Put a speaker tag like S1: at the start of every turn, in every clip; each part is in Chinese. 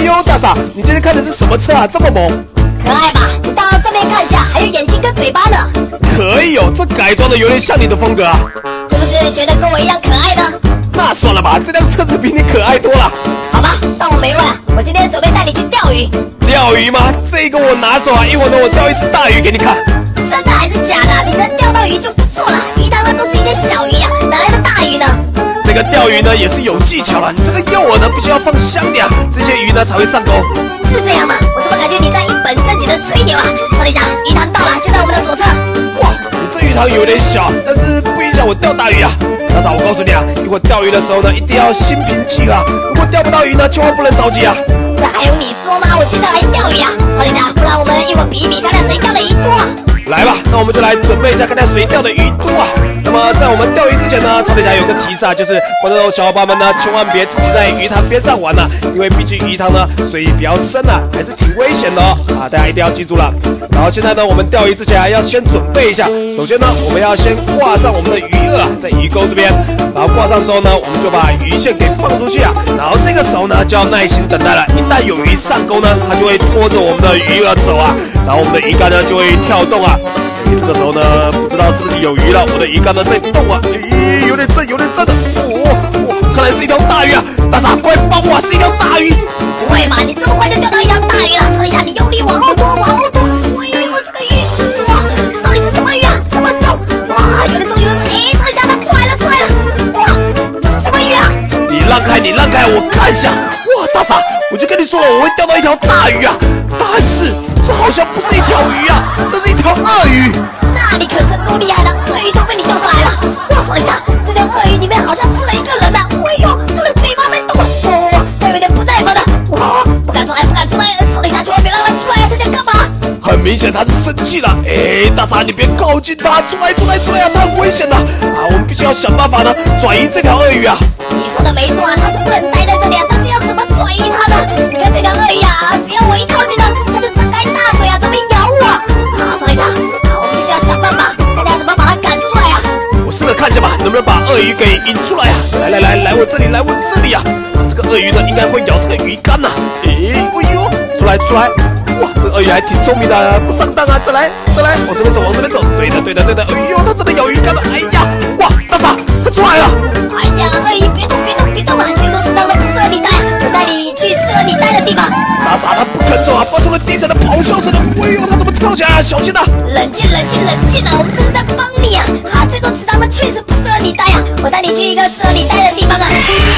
S1: 呦，大傻，你今天看的是什么车啊？这么猛？
S2: 可爱吧？你到正面看一下，还有眼睛跟嘴巴呢。
S1: 可以哦，这改装的有点像你的风格啊。
S2: 是不是觉得跟我一样可爱呢？
S1: 那算了吧，这辆车子比你可爱多了。
S2: 好吧，当我没问。我今天准备带你去钓鱼。
S1: 钓鱼吗？这个我拿手啊！一会儿呢，我钓一只大鱼给你看。
S2: 真的还是假的？你能钓到鱼就不错了。鱼塘呢都是一些小鱼啊，哪来的大鱼呢？
S1: 这个钓鱼呢也是有技巧的，你这个诱饵呢必须要放香点，这些鱼呢才会上钩。
S2: 是这样吗？我怎么感觉你在一本正经的吹牛啊？超理侠，鱼塘到了，就在我们的左侧。
S1: 哇，你这鱼塘有点小，但是不影响我钓大鱼啊。大傻，我告诉你啊，一会儿钓鱼的时候呢，一定要心平气和。如果钓不到鱼呢，千万不能着急啊。
S2: 这还用你说吗？我现在来钓鱼啊，超理侠，不然我们一会儿比一比，看看谁钓的鱼多啊。
S1: 来吧，那我们就来准备一下，看看谁钓的鱼多啊。那么在我们钓鱼之前呢，超理侠有个提示啊，就是观众小伙伴们呢，千万别自己在鱼塘边上玩了，因为毕竟鱼塘呢水比较深啊，还是挺危险的哦。大家一定要记住了。然后现在呢，我们钓鱼之前要先准备一下，首先呢，我们要先挂上我们的鱼饵啊，在鱼钩这边，然后挂上之后呢，我们就把鱼线给放出去啊，然后这个时候呢就要耐心等待了，一旦有鱼上钩呢，它就会拖着我们的鱼饵走啊，然后我们的鱼竿呢就会跳动啊。这个时候呢，不知道是不是有鱼了？我的鱼竿呢在动啊，有点正，有点正的。看来是一条大鱼啊！大傻，快帮我，是一条大鱼！
S2: 不会吧？你这么快就钓到一条大鱼了？超理侠，你用力往后拖，往后拖！哎呦，这个鱼，哇，到底是什么鱼啊？这么重！哇，有点重，有点重！哎，超理侠，它出来了，出来了！哇，这是什么鱼啊？
S1: 你让开，你让开，我看一下。哇，大傻，我就跟你说了，我会钓到一条大鱼啊！但是这好像不是一条鱼啊，这是一条鳄鱼。
S2: 那你可真够厉害的，鳄鱼都被你钓上来了！哇，超理侠，这条鳄鱼里面好像吃了一个人呢！哎呦，它的嘴巴在动啊！哇，它有点不耐烦的。哇，不敢出来，不敢出来！超理侠，千万别让它出来啊！它在干嘛？
S1: 很明显它是生气了。哎，大傻，你别靠近它，出来啊！它很危险的啊！我们必须要想办法呢，转移这条鳄鱼啊！
S2: 你说的没错啊，它是不能待在这里啊，但是要怎么转移它呢？你看这条鳄鱼啊，只要我一靠近它，它就张开大嘴啊，准备咬我！啊，超理侠，我们必须要想办法，看看怎么把它赶出来啊！
S1: 我试着看一下吧，能不能把鳄鱼给引出来啊？来我这里，来我这里啊！这个鳄鱼呢，应该会咬这个鱼竿呐。哎呦，出来！哇，这个鳄鱼还挺聪明的啊，不上当啊！再来，往这边走，对的。哎呦，它真的咬鱼竿了！哎呀，哇，大傻，它出来了！
S2: 哎呀，鳄鱼别动啊！这座池塘都不适合你待啊，我带你去适合你待的地方。
S1: 大傻，它不肯走啊，发出了低沉的咆哮声了。哎呦，它怎么跳起来啊？小心啊！
S2: 冷静啊！我们这是在帮你啊！啊，这座池塘呢确实不适合你待啊，我带你去一个适合你待的地方啊。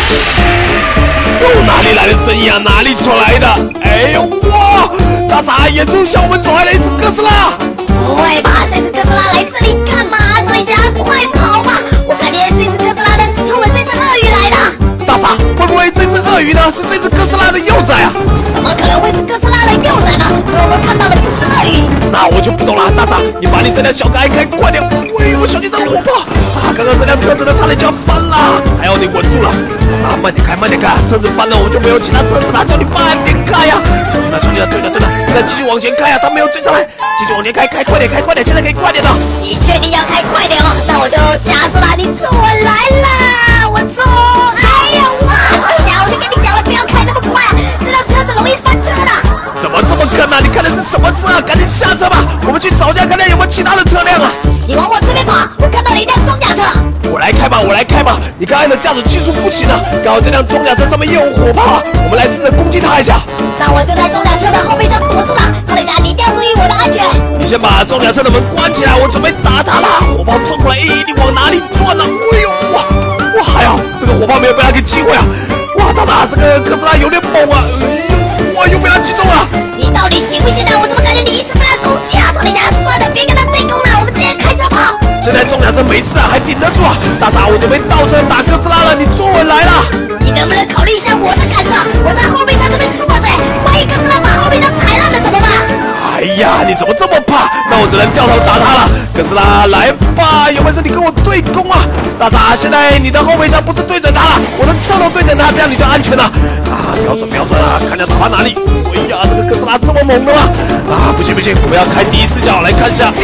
S1: 哪里来的声音啊？哪里传来的？哎呦哇！大傻，眼中向我们走来了一只哥斯拉。
S2: 不会吧？这只哥斯拉来这里干嘛？超理侠，快跑吧！我感觉这只哥斯拉呢是冲着这只鳄鱼来的。
S1: 大傻，会不会这只鳄鱼呢是这只哥斯拉的幼崽啊？
S2: 怎么可能会是哥斯拉的幼崽呢？这我们看到的不是鳄鱼。
S1: 那我就不懂了，大傻，你把你这辆小开快点！哎呦，小心这个火炮啊！刚刚这辆车子呢差点就要翻了，还要你稳住了。大傻，慢点开，车子翻了我就没有其他车子了，叫你慢点开呀！小心了，对了，现在继续往前开啊，他没有追上来，继续往前开快点，现在可以快点了。
S2: 你确定要开快点哦？那我就加速了，你坐我来了，我坐！哎呀，哇，超理侠，我就跟你讲了，不要开这么快啊，这辆车子容易翻车的。
S1: 怎么这么跟啊？你看的是什么车啊？赶紧下车吧，我们去找一下看看有没有其他的车辆啊。
S2: 你往我这边跑，我看到了一辆装甲车。
S1: 我来开吧，你刚才的驾驶技术不行啊，刚好这辆装甲车上面也有火炮啊，我们来试着攻击它一下。
S2: 那我就在装甲车的后备箱躲住了，超理侠，你一定要注意我的安全。
S1: 你先把装甲车的门关起来，我准备打它啦！火炮撞过来，你往哪里转呢？哎呦，哇，还好这个火炮没有被它给击毁啊！哇，大大，这个哥斯拉有点猛啊！哇，又被它击中了！
S2: 你到底行不行啊？我怎么感觉你一直被它攻击啊？超理侠，算了，别跟它对攻了，我们直接开车跑。
S1: 现在装甲车没事啊，还顶得住啊！大傻，我准备倒车打哥斯拉了，你坐稳来了。
S2: 你能不能考虑一下我的感受？我在后备箱这边坐着，万一哥斯拉把后备箱踩烂了怎么办？
S1: 哎呀，你怎么这么怕？那我只能掉头打他了。哥斯拉，来吧，有本事你跟我对攻啊！大傻，现在你的后备箱不是对准他了，我的侧头对准他，这样你就安全了。啊，瞄准啊，看要打到哪里。哎呀，这个哥斯拉这么猛的吗？啊，不行，我们要开第一视角来看一下。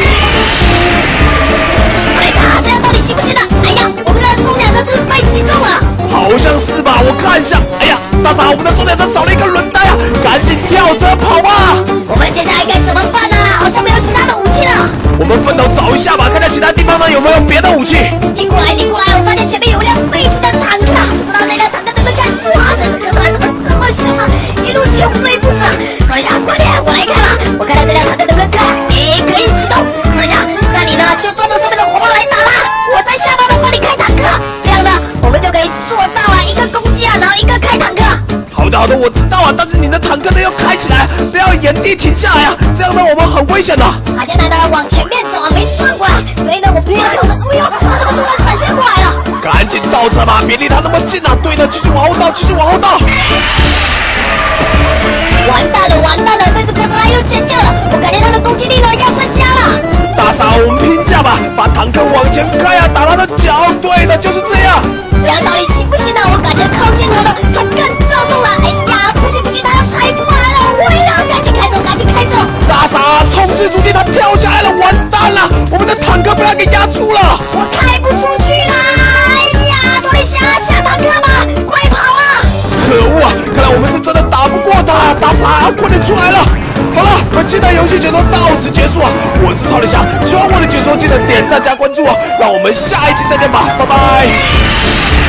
S2: 超理侠，这样到底行不行呢？哎呀，我们的装甲车是被击中了。
S1: 好像是吧，我看一下。哎呀，大傻，我们的装甲车少了一个轮胎啊！ 赶紧跳车跑吧！
S2: 我们接下来该怎么办呢？好像没有其他的武器了。
S1: 我们分头找一下吧，看看其他地方呢有没有别的武器。
S2: 你过来，我发现前面有一辆废弃的坦克，不知道那辆坦克能不能开？哇，这次哥斯拉怎么这么凶啊？一路穷追不舍。说一下，快点，我来开吧。我看看这辆坦克能不能开？可以启动。说一下，那你呢就抓着上面的火炮来打啦，我在下方的帮你开坦克。这样呢，我们就可以做到啊，一个攻击啊，然后一个开坦克。
S1: 好的，我知道啊，但是你的坦克呢要开起来，不要原地停下来啊，这样呢我们很危险的。
S2: 他现在呢往前面走啊，没转过来，所以呢我必须要跳着。哎呦，他怎么突然闪现过来了？
S1: 赶紧倒车吧，别离他那么近啊！对的，继续往后倒，继续往后倒。
S2: 完蛋了，这次哥斯拉又尖叫了，我感觉他的攻击力呢要增加了。
S1: 大傻，我们拼一下吧，把坦克往前开啊，打他的脚。对的，就是这样。
S2: 这样到底行不行呢？我感觉靠近他的他更躁动了。哎呀，不行，他要踩过来了，毁了！赶紧开走！
S1: 大傻，冲刺出去，他跳下来了，完蛋了！我们的坦克被他给压住了，
S2: 我开不出去啦！哎呀，trolley下坦克吧，快跑啊！
S1: 可恶啊！看来我们是真的打不过他，大傻，快点出来了！好了，本期的游戏解说到此结束啊！我是trolley侠，喜欢我的解说记得点赞加关注啊！让我们下一期再见吧，拜拜。